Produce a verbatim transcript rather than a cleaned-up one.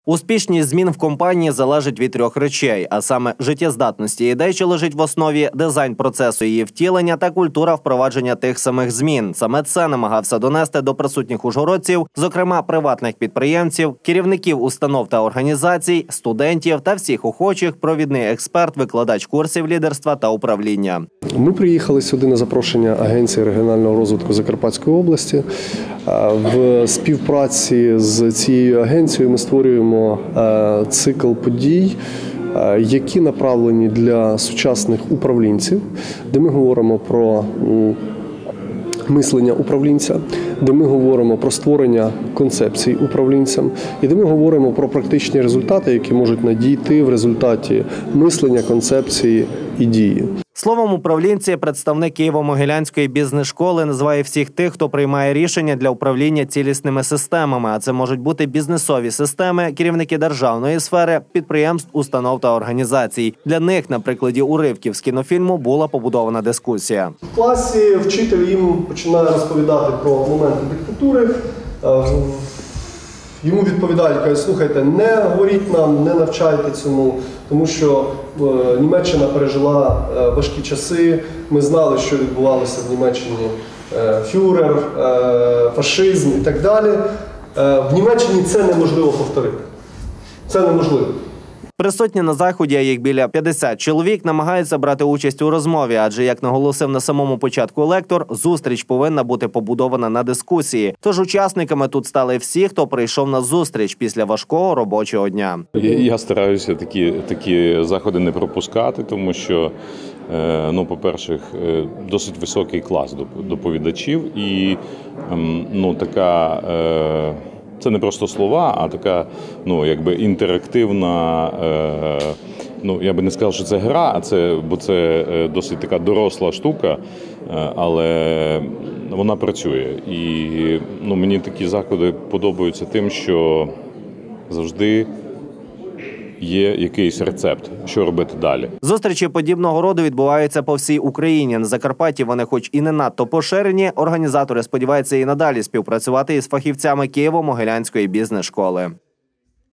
Успішність змін в компанії залежить від трьох речей, а саме життєздатності ідей, що лежить в основі, дизайн процесу її втілення та культура впровадження тих самих змін. Саме це намагався донести до присутніх ужгородців, зокрема приватних підприємців, керівників установ та організацій, студентів та всіх охочих, провідний експерт, викладач курсів лідерства та управління. Ми приїхали сюди на запрошення Агенції регіонального розвитку Закарпатської області. В співпраці з цією агенцією ми створюємо цикл подій, які направлені для сучасних управлінців, де ми говоримо про мислення управлінця, де ми говоримо про створення концепцій управлінцям і де ми говоримо про практичні результати, які можуть надійти в результаті мислення, концепції і дії. Словом, управлінці представник Києво-Могилянської бізнес-школи називає всіх тих, хто приймає рішення для управління цілісними системами, а це можуть бути бізнесові системи, керівники державної сфери, підприємств, установ та організацій. Для них, на прикладі уривків з кінофільму, була побудована дискусія. В класі вчитель їм починає розповідати про моменти диктатури. Йому відповідають, кажуть, слухайте, не говоріть нам, не навчайте цьому, тому що Німеччина пережила важкі часи, ми знали, що відбувалося в Німеччині, фюрер, фашизм і так далі. В Німеччині це неможливо повторити. Це неможливо. Присутні на заході, а їх біля п'ятдесят чоловік, намагаються брати участь у розмові, адже, як наголосив на самому початку лектор, зустріч повинна бути побудована на дискусії. Тож учасниками тут стали всі, хто прийшов на зустріч після важкого робочого дня. Я стараюся такі, такі заходи не пропускати, тому що, ну, по-перше, досить високий клас доповідачів і, ну, така... Це не просто слова, а така, ну, якби інтерактивна, е, ну, я би не сказав, що це гра, а це, бо це досить така доросла штука, але вона працює. І, ну, мені такі заходи подобаються тим, що завжди є якийсь рецепт, що робити далі. Зустрічі подібного роду відбуваються по всій Україні. На Закарпатті вони хоч і не надто поширені, організатори сподіваються і надалі співпрацювати із фахівцями Києво-Могилянської бізнес-школи.